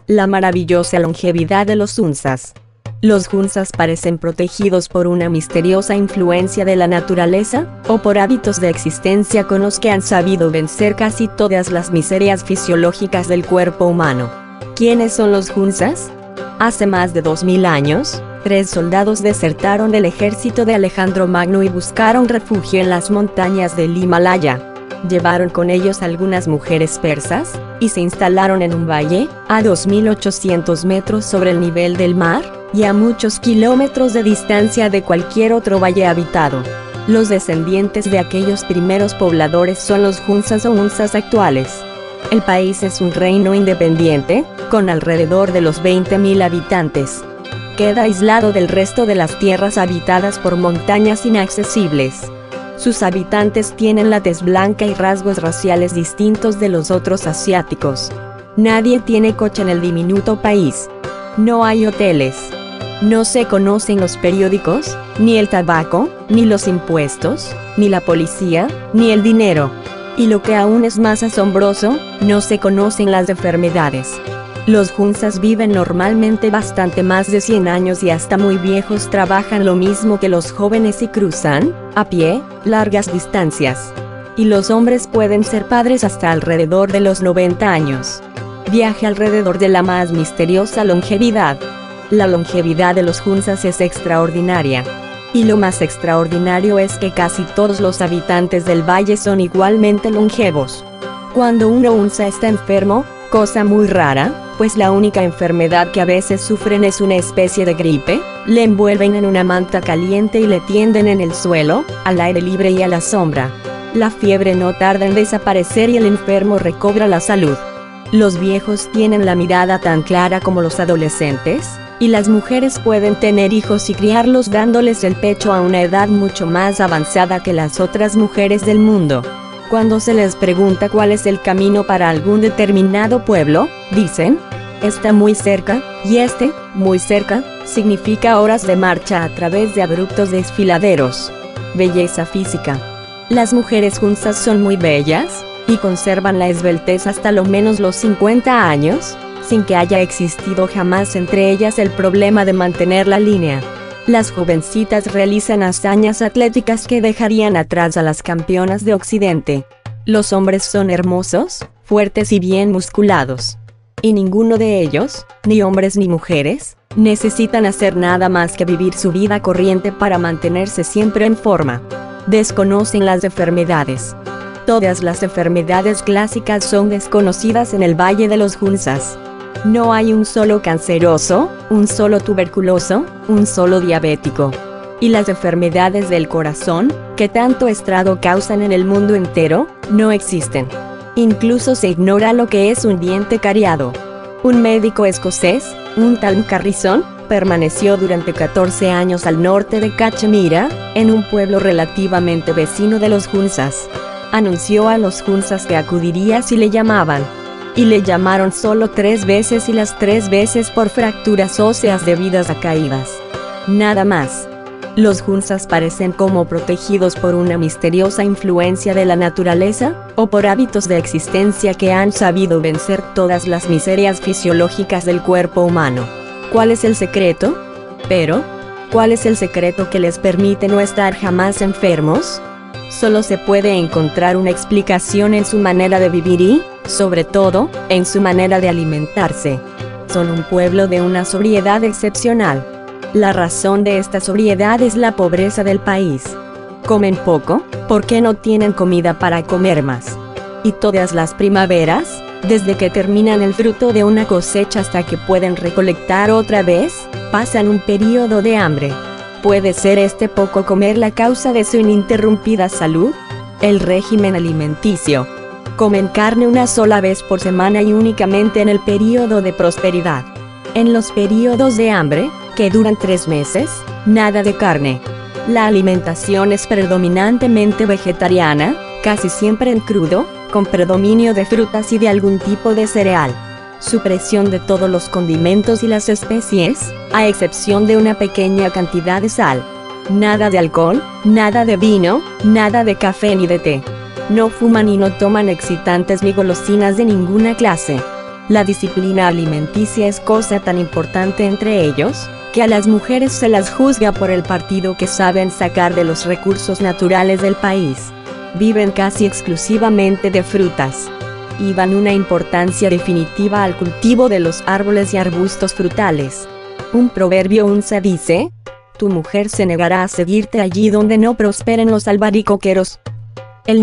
La maravillosa longevidad de los Hunsas. Los Hunsas parecen protegidos por una misteriosa influencia de la naturaleza, o por hábitos de existencia con los que han sabido vencer casi todas las miserias fisiológicas del cuerpo humano. ¿Quiénes son los Hunsas? Hace más de 2000 años, 3 soldados desertaron del ejército de Alejandro Magno y buscaron refugio en las montañas del Himalaya. Llevaron con ellos algunas mujeres persas, y se instalaron en un valle, a 2800 metros sobre el nivel del mar, y a muchos kilómetros de distancia de cualquier otro valle habitado. Los descendientes de aquellos primeros pobladores son los Hunsas o Hunsas actuales. El país es un reino independiente, con alrededor de los 20.000 habitantes. Queda aislado del resto de las tierras habitadas por montañas inaccesibles. Sus habitantes tienen la tez blanca y rasgos raciales distintos de los otros asiáticos. Nadie tiene coche en el diminuto país. No hay hoteles. No se conocen los periódicos, ni el tabaco, ni los impuestos, ni la policía, ni el dinero. Y lo que aún es más asombroso, no se conocen las enfermedades. Los Hunsas viven normalmente bastante más de 100 años y hasta muy viejos trabajan lo mismo que los jóvenes y cruzan, a pie, largas distancias. Y los hombres pueden ser padres hasta alrededor de los 90 años. Viaje alrededor de la más misteriosa longevidad. La longevidad de los Hunsas es extraordinaria. Y lo más extraordinario es que casi todos los habitantes del valle son igualmente longevos. Cuando un Hunsa está enfermo, cosa muy rara, pues la única enfermedad que a veces sufren es una especie de gripe, le envuelven en una manta caliente y le tienden en el suelo, al aire libre y a la sombra. La fiebre no tarda en desaparecer y el enfermo recobra la salud. Los viejos tienen la mirada tan clara como los adolescentes, y las mujeres pueden tener hijos y criarlos dándoles el pecho a una edad mucho más avanzada que las otras mujeres del mundo. Cuando se les pregunta cuál es el camino para algún determinado pueblo, dicen, está muy cerca, y muy cerca, significa horas de marcha a través de abruptos desfiladeros. Belleza física. Las mujeres Hunsas son muy bellas, y conservan la esbeltez hasta lo menos los 50 años, sin que haya existido jamás entre ellas el problema de mantener la línea. Las jovencitas realizan hazañas atléticas que dejarían atrás a las campeonas de Occidente. Los hombres son hermosos, fuertes y bien musculados. Y ninguno de ellos, ni hombres ni mujeres, necesitan hacer nada más que vivir su vida corriente para mantenerse siempre en forma. Desconocen las enfermedades. Todas las enfermedades clásicas son desconocidas en el Valle de los Hunsas. No hay un solo canceroso, un solo tuberculoso, un solo diabético. Y las enfermedades del corazón, que tanto estrago causan en el mundo entero, no existen. Incluso se ignora lo que es un diente cariado. Un médico escocés, un tal Carrison, permaneció durante 14 años al norte de Cachemira, en un pueblo relativamente vecino de los Hunsas. Anunció a los Hunsas que acudiría si le llamaban. Y le llamaron solo 3 veces y las 3 veces por fracturas óseas debidas a caídas. Nada más. Los Hunsas parecen como protegidos por una misteriosa influencia de la naturaleza, o por hábitos de existencia que han sabido vencer todas las miserias fisiológicas del cuerpo humano. ¿Cuál es el secreto? ¿Cuál es el secreto que les permite no estar jamás enfermos? Solo se puede encontrar una explicación en su manera de vivir y, sobre todo, en su manera de alimentarse. Son un pueblo de una sobriedad excepcional. La razón de esta sobriedad es la pobreza del país. Comen poco, porque no tienen comida para comer más. Y todas las primaveras, desde que terminan el fruto de una cosecha hasta que pueden recolectar otra vez, pasan un periodo de hambre. ¿Puede ser este poco comer la causa de su ininterrumpida salud? El régimen alimenticio. Comen carne una sola vez por semana y únicamente en el periodo de prosperidad. En los periodos de hambre, que duran 3 meses, nada de carne. La alimentación es predominantemente vegetariana, casi siempre en crudo, con predominio de frutas y de algún tipo de cereal. Supresión de todos los condimentos y las especies, a excepción de una pequeña cantidad de sal. Nada de alcohol, nada de vino, nada de café ni de té. No fuman y no toman excitantes ni golosinas de ninguna clase. La disciplina alimenticia es cosa tan importante entre ellos, que a las mujeres se las juzga por el partido que saben sacar de los recursos naturales del país. Viven casi exclusivamente de frutas. Y dan una importancia definitiva al cultivo de los árboles y arbustos frutales. Un proverbio unza dice: tu mujer se negará a seguirte allí donde no prosperen los albaricoqueros. El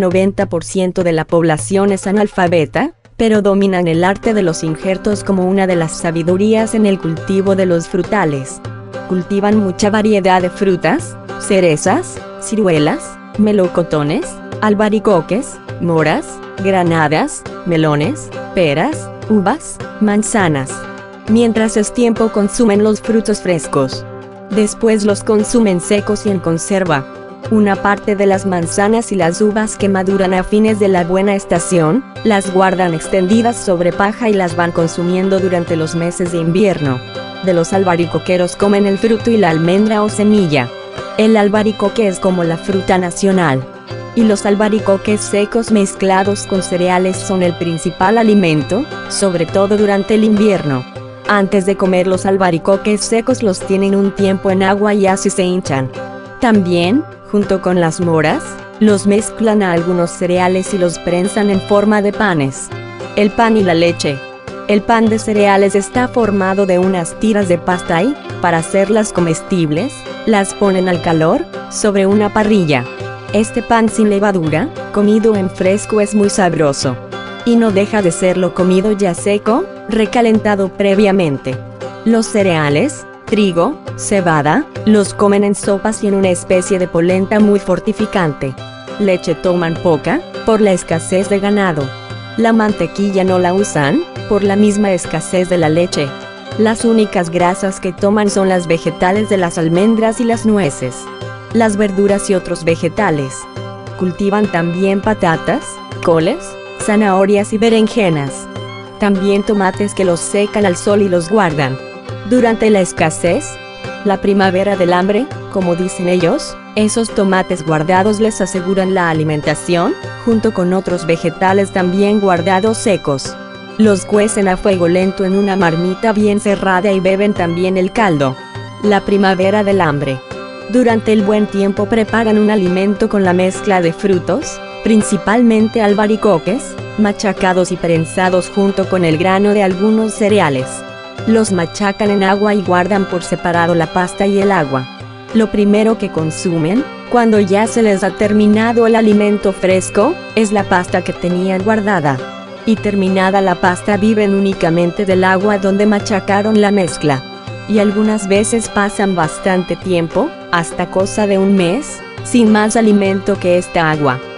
90% de la población es analfabeta, pero dominan el arte de los injertos como una de las sabidurías en el cultivo de los frutales. Cultivan mucha variedad de frutas, cerezas, ciruelas, melocotones, albaricoques, moras, granadas, melones, peras, uvas, manzanas. Mientras es tiempo consumen los frutos frescos. Después los consumen secos y en conserva. Una parte de las manzanas y las uvas que maduran a fines de la buena estación, las guardan extendidas sobre paja y las van consumiendo durante los meses de invierno. De los albaricoqueros comen el fruto y la almendra o semilla. El albaricoque es como la fruta nacional. Y los albaricoques secos mezclados con cereales son el principal alimento, sobre todo durante el invierno. Antes de comer los albaricoques secos los tienen un tiempo en agua y así se hinchan. También, junto con las moras, los mezclan a algunos cereales y los prensan en forma de panes. El pan y la leche. El pan de cereales está formado de unas tiras de pasta y, para hacerlas comestibles, las ponen al calor, sobre una parrilla. Este pan sin levadura, comido en fresco es muy sabroso. Y no deja de serlo comido ya seco, recalentado previamente. Los cereales, trigo, cebada, los comen en sopas y en una especie de polenta muy fortificante. Leche toman poca, por la escasez de ganado. La mantequilla no la usan, por la misma escasez de la leche. Las únicas grasas que toman son las vegetales de las almendras y las nueces. Las verduras y otros vegetales. Cultivan también patatas, coles, zanahorias y berenjenas. También tomates que los secan al sol y los guardan. Durante la escasez, la primavera del hambre, como dicen ellos, esos tomates guardados les aseguran la alimentación, junto con otros vegetales también guardados secos. Los cuecen a fuego lento en una marmita bien cerrada y beben también el caldo. La primavera del hambre. Durante el buen tiempo preparan un alimento con la mezcla de frutos, principalmente albaricoques, machacados y prensados junto con el grano de algunos cereales. Los machacan en agua y guardan por separado la pasta y el agua. Lo primero que consumen, cuando ya se les ha terminado el alimento fresco, es la pasta que tenían guardada. Y terminada la pasta viven únicamente del agua donde machacaron la mezcla. Y algunas veces pasan bastante tiempo, hasta cosa de un mes, sin más alimento que esta agua.